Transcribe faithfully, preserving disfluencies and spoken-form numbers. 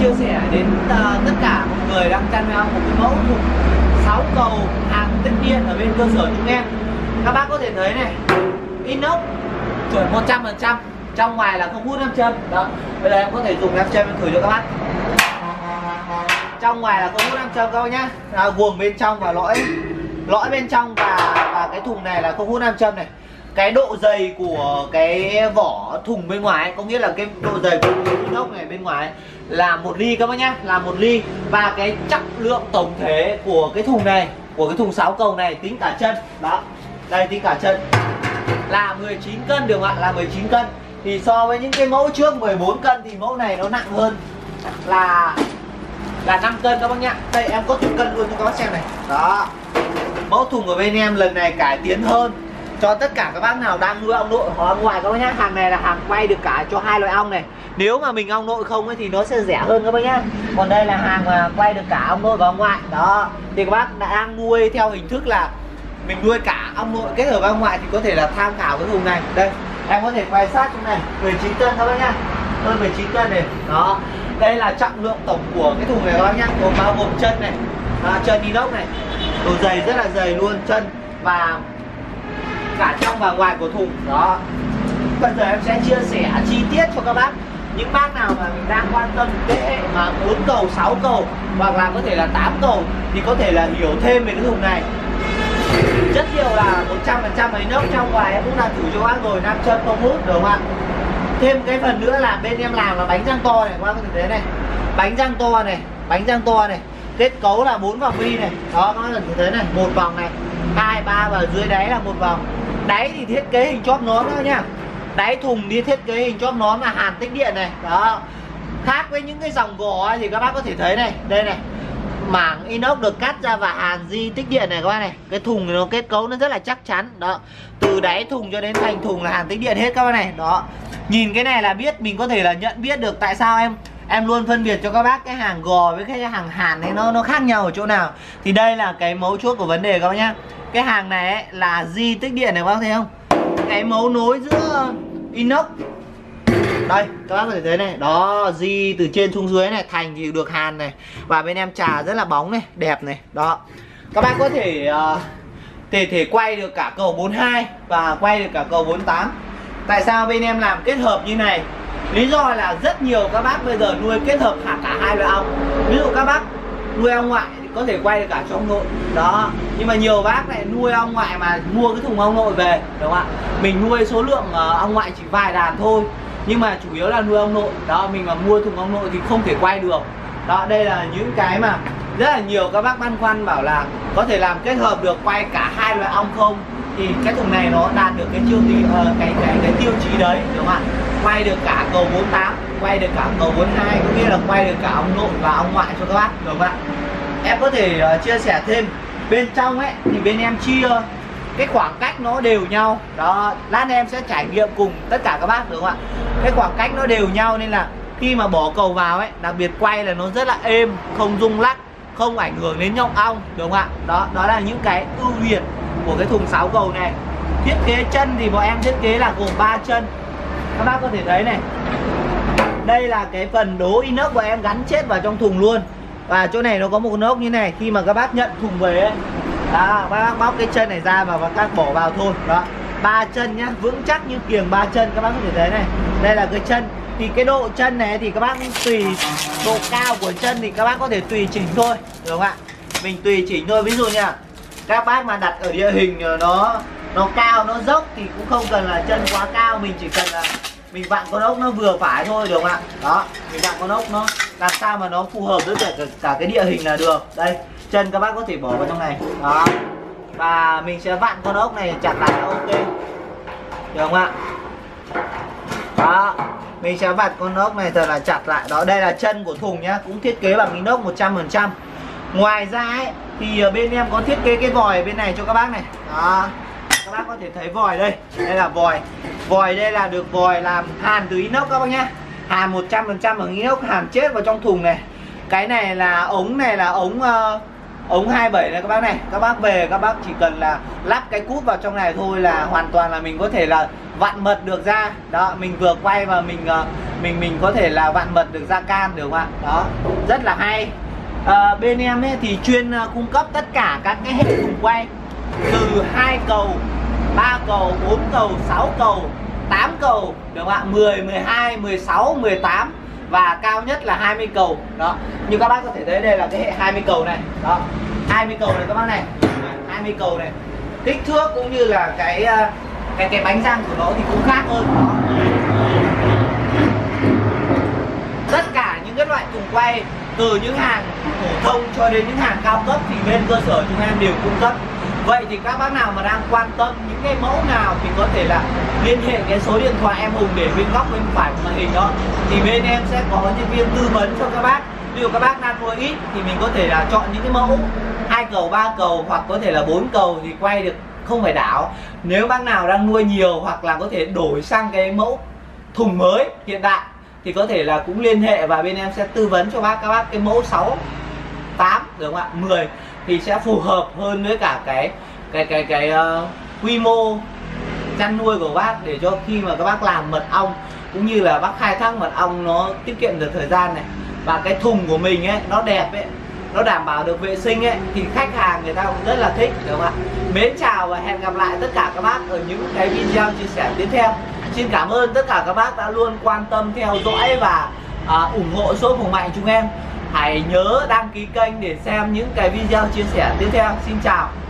chia sẻ đến uh, tất cả mọi người đang chăn nuôi ong một cái mẫu thùng sáu cầu hàng tích điện ở bên cơ sở chúng em. Các bác có thể thấy này, inox chuẩn một trăm phần trăm, trong ngoài là không hút nam châm. Đó, bây giờ em có thể dùng nam châm em thử cho các bác. Trong ngoài là không hút nam châm các bác nhá. À, guồng bên trong và lõi lõi bên trong và và cái thùng này là không hút nam châm này. Cái độ dày của cái vỏ thùng bên ngoài ấy, có nghĩa là cái độ dày của cái inox này bên ngoài ấy, là một ly các bác nhá, là một ly. Và cái trọng lượng tổng thể của cái thùng này, của cái thùng sáu cầu này tính cả chân, đó, đây tính cả chân là mười chín cân được không ạ? Là mười chín cân. Thì so với những cái mẫu trước mười bốn cân thì mẫu này nó nặng hơn là là năm cân các bác nhá. Đây em có thùng cân luôn cho các bác xem này. Đó. Mẫu thùng của bên em lần này cải tiến hơn cho tất cả các bác nào đang nuôi ong nội hoặc ong ngoài các bác nhá. Hàng này là hàng quay được cả cho hai loại ong này. Nếu mà mình ong nội không ấy thì nó sẽ rẻ hơn các bác nhá. Còn đây là hàng mà quay được cả ong nội và ong ngoại. Đó. Thì các bác đang nuôi theo hình thức là mình nuôi cả ong nội kết hợp với ong ngoại thì có thể là tham khảo cái thùng này. Đây, em có thể quay sát trong này, mười chín cân các bác nhá. Hơn mười chín cân này. Đó. Đây là trọng lượng tổng của cái thùng này các bác nhá. Gồm bao gồm chân này, à, chân inox này. Độ dày rất là dày luôn, chân và cả trong và ngoài của thùng. Đó. Bây giờ em sẽ chia sẻ chi tiết cho các bác. Những bác nào mà mình đang quan tâm cái hệ mà bốn cầu, sáu cầu hoặc là có thể là tám cầu thì có thể là hiểu thêm về cái thùng này. Rất nhiều là một trăm phần trăm inox, trong ngoài em cũng làm thử cho các bác rồi, nam châm không hút được không ạ? Thêm cái phần nữa là bên em làm là bánh răng to này, các bác có thể thấy này. Bánh răng to này, bánh răng to này. Kết cấu là bốn vòng bi này. Đó, các bác có thể thấy này, một vòng này, hai, ba và dưới đáy là một vòng. Đáy thì thiết kế hình chóp nón đó nhá. Đáy thùng đi thiết kế hình chóp nón là hàn tích điện này. Đó. Khác với những cái dòng gò ấy, thì các bác có thể thấy này, đây này. Mảng inox được cắt ra và hàn di tích điện này các bác này. Cái thùng này nó kết cấu nó rất là chắc chắn. Đó. Từ đáy thùng cho đến thành thùng là hàn tích điện hết các bác này. Đó. Nhìn cái này là biết, mình có thể là nhận biết được tại sao em em luôn phân biệt cho các bác cái hàng gò với cái hàng hàn này nó nó khác nhau ở chỗ nào. Thì đây là cái mấu chốt của vấn đề các bác nhá. Cái hàng này ấy, là di tích điện này các bác thấy không? Cái mấu nối giữa inox. Đây, các bác có thể thấy này. Đó, di từ trên xuống dưới này, thành thì được hàn này. Và bên em trà rất là bóng này, đẹp này. Đó. Các bác có thể uh, thể thể quay được cả cầu bốn mươi hai và quay được cả cầu bốn mươi tám. Tại sao bên em làm kết hợp như này? Lý do là rất nhiều các bác bây giờ nuôi kết hợp cả cả hai loại ong. Ví dụ các bác nuôi ong ngoại thì có thể quay được cả cho ong nội. Đó. Nhưng mà nhiều bác lại nuôi ong ngoại mà mua cái thùng ong nội về, đúng không ạ? Mình nuôi số lượng uh, ong ngoại chỉ vài đàn thôi, nhưng mà chủ yếu là nuôi ong nội. Đó, mình mà mua thùng ong nội thì không thể quay được. Đó, đây là những cái mà rất là nhiều các bác băn khoăn bảo là có thể làm kết hợp được quay cả hai loại ong không? Thì cái thùng này nó đạt được cái tiêu chí uh, cái cái cái tiêu chí đấy, đúng không ạ? Quay được cả cầu bốn mươi tám, quay được cả cầu bốn mươi hai, có nghĩa là quay được cả ong nội và ong ngoại cho các bác, đúng không ạ? Em có thể uh, chia sẻ thêm bên trong ấy thì bên em chia cái khoảng cách nó đều nhau. Đó, lát em sẽ trải nghiệm cùng tất cả các bác, đúng không ạ? Cái khoảng cách nó đều nhau nên là khi mà bỏ cầu vào ấy, đặc biệt quay là nó rất là êm, không rung lắc, không ảnh hưởng đến nhộng ong, đúng không ạ? Đó, đó là những cái ưu việt của cái thùng sáu cầu này. Thiết kế chân thì bọn em thiết kế là gồm ba chân. Các bác có thể thấy này. Đây là cái phần đố inox bọn em gắn chết vào trong thùng luôn. Và chỗ này nó có một nốt như này, khi mà các bác nhận thùng về ấy, đó, các bác bóc cái chân này ra và các bác bỏ vào thôi. Đó, ba chân nhá, vững chắc như kiềng ba chân, các bác có thể thấy này. Đây là cái chân. Thì cái độ chân này thì các bác tùy độ cao của chân thì các bác có thể tùy chỉnh thôi, đúng không ạ? Mình tùy chỉnh thôi. Ví dụ như là các bác mà đặt ở địa hình nó nó cao, nó dốc thì cũng không cần là chân quá cao, mình chỉ cần là mình vặn con ốc nó vừa phải thôi, được không ạ? Đó, mình vặn con ốc nó làm sao mà nó phù hợp với cả, cả cái địa hình là được. Đây, chân các bác có thể bỏ vào trong này. Đó. Và mình sẽ vặn con ốc này chặt lại là ok, được không ạ? Đó, mình sẽ vặn con ốc này thật là chặt lại. Đó, đây là chân của thùng nhá, cũng thiết kế bằng inox một trăm phần trăm. Ngoài ra ấy thì bên em có thiết kế cái vòi bên này cho các bác này. Đó, các bác có thể thấy vòi đây. Đây là vòi. Vòi đây là được vòi làm hàn từ inox các bác nhá. Hàn một trăm phần trăm bằng inox, hàn chết vào trong thùng này. Cái này là ống này là ống uh, ống hai mươi bảy này các bác này, các bác về các bác chỉ cần là lắp cái cút vào trong này thôi là hoàn toàn là mình có thể là vặn mật được ra. Đó, mình vừa quay và mình mình mình có thể là vặn mật được ra can, được không ạ? Đó, rất là hay. À, bên em ấy thì chuyên cung cấp tất cả các cái hệ thùng quay từ hai cầu, ba cầu, bốn cầu, sáu cầu, tám cầu, được không ạ? mười, mười hai, mười sáu, mười tám và cao nhất là hai mươi cầu. Đó, như các bác có thể thấy đây là cái hệ hai mươi cầu này. Đó, hai mươi cầu này các bác này, hai mươi cầu này. Kích thước cũng như là cái cái cái bánh răng của nó thì cũng khác hơn. Đó. Tất cả những cái loại thùng quay từ những hàng phổ thông cho đến những hàng cao cấp thì bên cơ sở chúng em đều cung cấp. Vậy thì các bác nào mà đang quan tâm những cái mẫu nào thì có thể là liên hệ cái số điện thoại em Hùng để bên góc bên phải của màn hình đó, thì bên em sẽ có nhân viên tư vấn cho các bác. Ví dụ các bác đang nuôi ít thì mình có thể là chọn những cái mẫu hai cầu, ba cầu hoặc có thể là bốn cầu thì quay được không phải đảo. Nếu bác nào đang nuôi nhiều hoặc là có thể đổi sang cái mẫu thùng mới hiện đại thì có thể là cũng liên hệ và bên em sẽ tư vấn cho bác các bác cái mẫu sáu, tám, được không ạ? mười thì sẽ phù hợp hơn với cả cái cái cái cái uh, quy mô chăn nuôi của bác, để cho khi mà các bác làm mật ong cũng như là bác khai thác mật ong nó tiết kiệm được thời gian này, và cái thùng của mình ấy nó đẹp ấy, nó đảm bảo được vệ sinh ấy thì khách hàng người ta cũng rất là thích, đúng không ạ? Mến chào và hẹn gặp lại tất cả các bác ở những cái video chia sẻ tiếp theo. Xin cảm ơn tất cả các bác đã luôn quan tâm theo dõi và à, ủng hộ shop Hùng Mạnh chúng em. Hãy nhớ đăng ký kênh để xem những cái video chia sẻ tiếp theo. Xin chào.